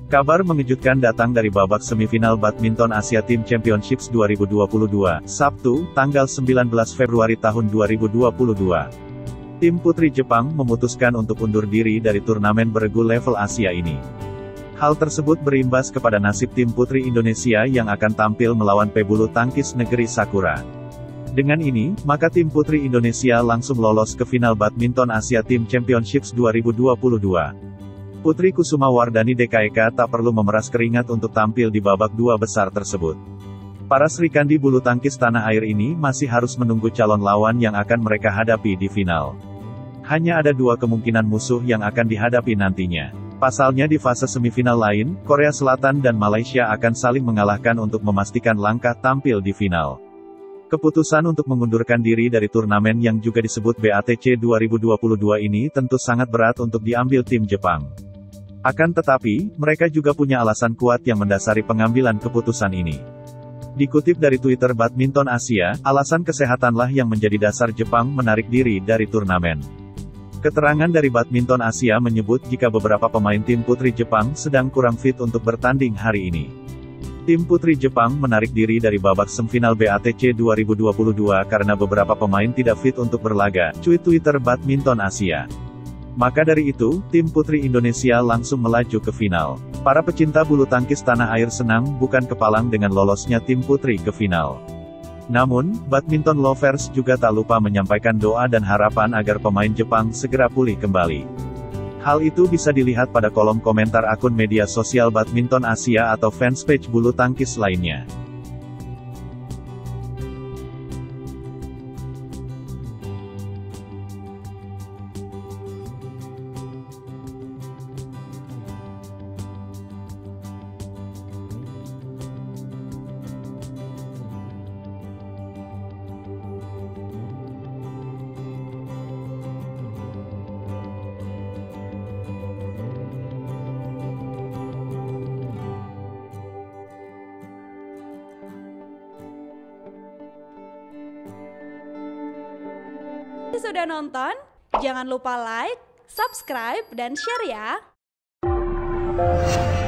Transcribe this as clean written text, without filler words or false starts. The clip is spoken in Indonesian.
Kabar mengejutkan datang dari babak semifinal Badminton Asia Team Championships 2022, Sabtu, tanggal 19 Februari tahun 2022. Tim putri Jepang memutuskan untuk undur diri dari turnamen bergu level Asia ini. Hal tersebut berimbas kepada nasib tim putri Indonesia yang akan tampil melawan pebulu tangkis negeri Sakura. Dengan ini, maka tim putri Indonesia langsung lolos ke final Badminton Asia Team Championships 2022. Putri Kusuma Wardani DKEK tak perlu memeras keringat untuk tampil di babak dua besar tersebut. Para Srikandi bulu tangkis tanah air ini masih harus menunggu calon lawan yang akan mereka hadapi di final. Hanya ada dua kemungkinan musuh yang akan dihadapi nantinya. Pasalnya di fase semifinal lain, Korea Selatan dan Malaysia akan saling mengalahkan untuk memastikan langkah tampil di final. Keputusan untuk mengundurkan diri dari turnamen yang juga disebut BATC 2022 ini tentu sangat berat untuk diambil tim Jepang. Akan tetapi, mereka juga punya alasan kuat yang mendasari pengambilan keputusan ini. Dikutip dari Twitter Badminton Asia, alasan kesehatanlah yang menjadi dasar Jepang menarik diri dari turnamen. Keterangan dari Badminton Asia menyebut jika beberapa pemain tim putri Jepang sedang kurang fit untuk bertanding hari ini. Tim putri Jepang menarik diri dari babak semifinal BATC 2022 karena beberapa pemain tidak fit untuk berlaga, cuit Twitter Badminton Asia. Maka dari itu, tim putri Indonesia langsung melaju ke final. Para pecinta bulu tangkis tanah air senang bukan kepalang dengan lolosnya tim putri ke final. Namun, badminton lovers juga tak lupa menyampaikan doa dan harapan agar pemain Jepang segera pulih kembali. Hal itu bisa dilihat pada kolom komentar akun media sosial Badminton Asia atau fanspage bulu tangkis lainnya. Sudah nonton? Jangan lupa like, subscribe, dan share ya!